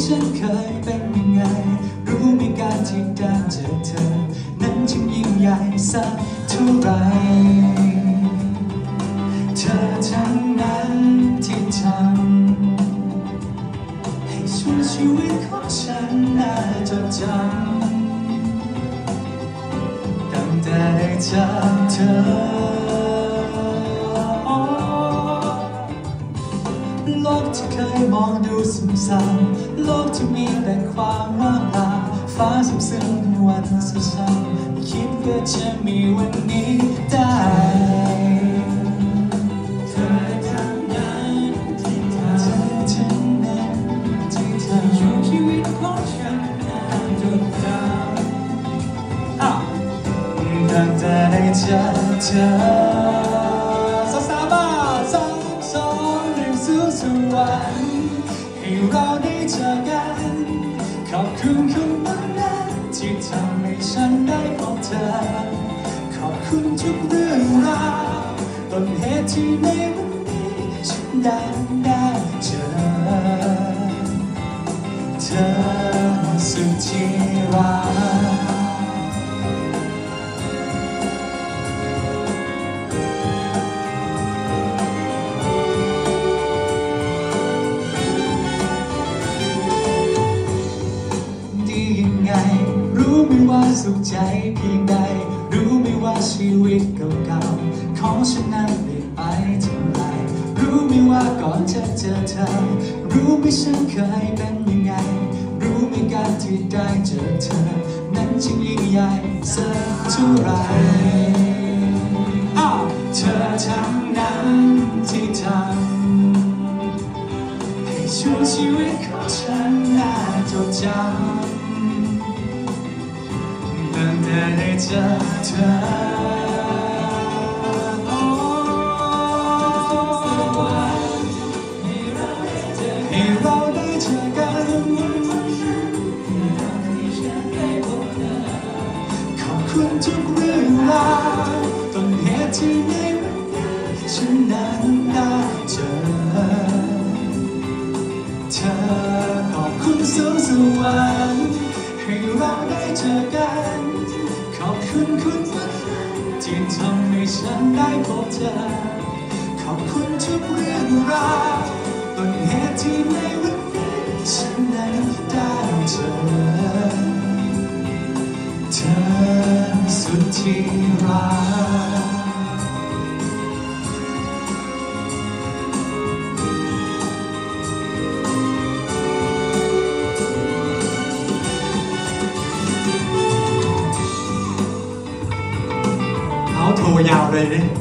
ฉันเคยเป็นยังไงรู้ไหมการที่ได้เจอเธอนั้นจึงยิ่งใหญ่สักเท่าไรเธอทั้งนั้นที่ทำให้ช่วงชีวิตของฉันน่าจดจำตั้งแต่ได้เจอเธอโลกที่เคยมองดูซ้ำๆโลกที่มีแต่ความว่างเปล่าฟ้าซึมๆวันซ้ำๆคิดว่าจะมีวันนี้ได้เธอทั้งนั้นที่ทำช่วงชีวิตของฉันน่าจดจำตั้งแต่ได้เจอเธอสวรรค์ให้เราได้เจอกันขอบคุณคุณนั้นที่ทำให้ฉันได้พบเธอขอบคุณทุกเรื่องราวต้นเหตุที่ในวันนี้ฉันได้เจอเธอสุดที่รักรู้ไหมว่าสุขใจเพียงใดรู้ไหมว่าชีวิตเก่าๆของฉันนั้นเปลี่ยนไปเท่าไรรู้ไหมว่าก่อนจะเจอเธอรู้ไหมฉันเคยเป็นยังไงรู้ไหมการที่ได้เจอเธอนั้นจึงยิ่งใหญ่สักเท่าไรเธอทั้งนั้นที่ทำให้ช่วงชีวิตของฉันน่าจดจำตั้งแต่ได้เจอเธอให้เราได้เจอกันขอบคุณทุกเรื่องราวต้นเหตุที่ในวันนี้ฉันนั้นได้เจอเธอขอบคุณสวรรค์ให้เราได้เจอกันขอบคุณคุณที่ทำให้ฉันได้พบเธอขอบคุณทุกเรื่องราวต้นเหตุที่ในวันนี้ฉันนั้นได้เจอเธอสุดที่รักโทรยาวเลยเนี่ย